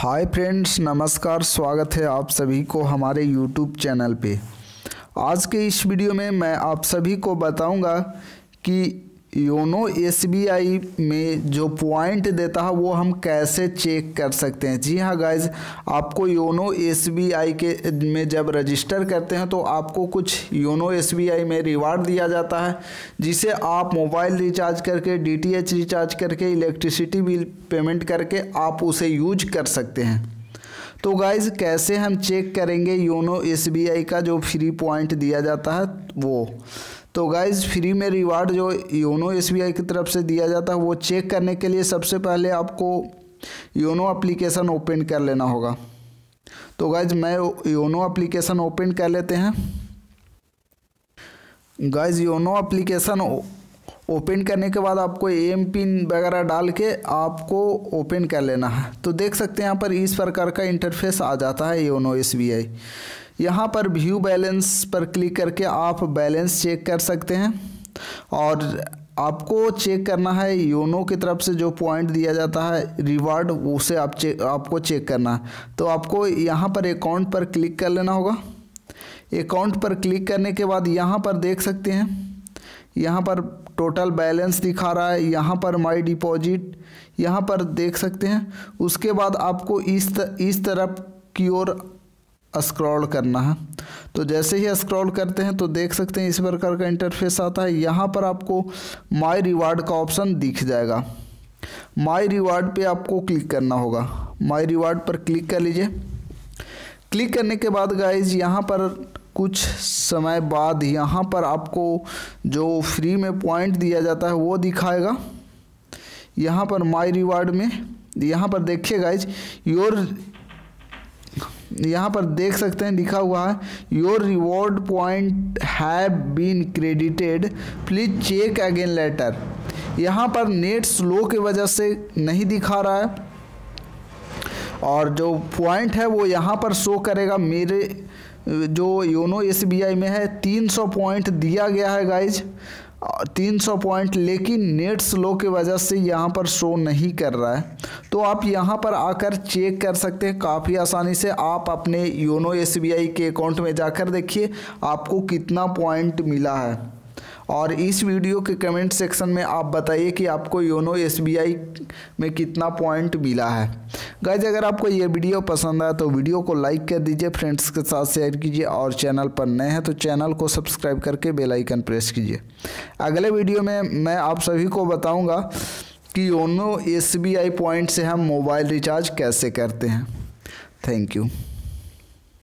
Hi friends, नमस्कार। स्वागत है आप सभी को हमारे यूट्यूब चैनल पे। आज के इस वीडियो में मैं आप सभी को बताऊंगा कि योनो एसबीआई में जो पॉइंट देता है वो हम कैसे चेक कर सकते हैं। जी हाँ गाइज, आपको योनो एसबीआई के में जब रजिस्टर करते हैं तो आपको कुछ योनो एसबीआई में रिवार्ड दिया जाता है, जिसे आप मोबाइल रिचार्ज करके, डीटीएच रिचार्ज करके, इलेक्ट्रिसिटी बिल पेमेंट करके आप उसे यूज कर सकते हैं। तो गाइज, कैसे हम चेक करेंगे योनो एसबीआई का जो फ्री पॉइंट दिया जाता है वो। तो गाइज़, फ्री में रिवार्ड जो योनो एसबीआई की तरफ से दिया जाता है वो चेक करने के लिए सबसे पहले आपको योनो एप्लीकेशन ओपन कर लेना होगा। तो गाइज़, मैं योनो एप्लीकेशन ओपन कर लेते हैं। गाइज़, योनो एप्लीकेशन ओपन करने के बाद आपको एम पिन वगैरह डाल के आपको ओपन कर लेना है। तो देख सकते हैं यहाँ पर इस प्रकार का इंटरफेस आ जाता है योनो एसबीआई। यहाँ पर व्यू बैलेंस पर क्लिक करके आप बैलेंस चेक कर सकते हैं, और आपको चेक करना है योनो की तरफ से जो पॉइंट दिया जाता है रिवार्ड, उसे आपको चेक करना है। तो आपको यहाँ पर अकाउंट पर क्लिक कर लेना होगा। अकाउंट पर क्लिक करने के बाद यहाँ पर देख सकते हैं, यहाँ पर टोटल बैलेंस दिखा रहा है, यहाँ पर माई डिपॉजिट यहाँ पर देख सकते हैं। उसके बाद आपको इस तरफ की ओर स्क्रॉल करना है। तो जैसे ही स्क्रॉल करते हैं तो देख सकते हैं इस प्रकार का इंटरफेस आता है। यहाँ पर आपको माई रिवार्ड का ऑप्शन दिख जाएगा। माई रिवार्ड पे आपको क्लिक करना होगा। माई रिवार्ड पर क्लिक कर लीजिए। क्लिक करने के बाद गाइज, यहाँ पर कुछ समय बाद यहाँ पर आपको जो फ्री में पॉइंट दिया जाता है वो दिखाएगा। यहाँ पर माई रिवार्ड में यहाँ पर देखिए गाइज, यहाँ पर देख सकते हैं लिखा हुआ है your reward point have been credited, please check again later. यहाँ पर नेट स्लो की वजह से नहीं दिखा रहा है, और जो पॉइंट है वो यहाँ पर शो करेगा। मेरे जो योनो एसबीआई में है 300 पॉइंट दिया गया है गाइज, 300 पॉइंट, लेकिन नेट स्लो की वजह से यहाँ पर शो नहीं कर रहा है। तो आप यहाँ पर आकर चेक कर सकते हैं काफ़ी आसानी से। आप अपने योनो एसबीआई के अकाउंट में जाकर देखिए आपको कितना पॉइंट मिला है, और इस वीडियो के कमेंट सेक्शन में आप बताइए कि आपको योनो एसबीआई में कितना पॉइंट मिला है। गाइज, अगर आपको ये वीडियो पसंद आया तो वीडियो को लाइक कर दीजिए, फ्रेंड्स के साथ शेयर कीजिए, और चैनल पर नए हैं तो चैनल को सब्सक्राइब करके बेल आइकन प्रेस कीजिए। अगले वीडियो में मैं आप सभी को बताऊंगा कि योनो एसबीआई पॉइंट से हम मोबाइल रिचार्ज कैसे करते हैं। Thank you.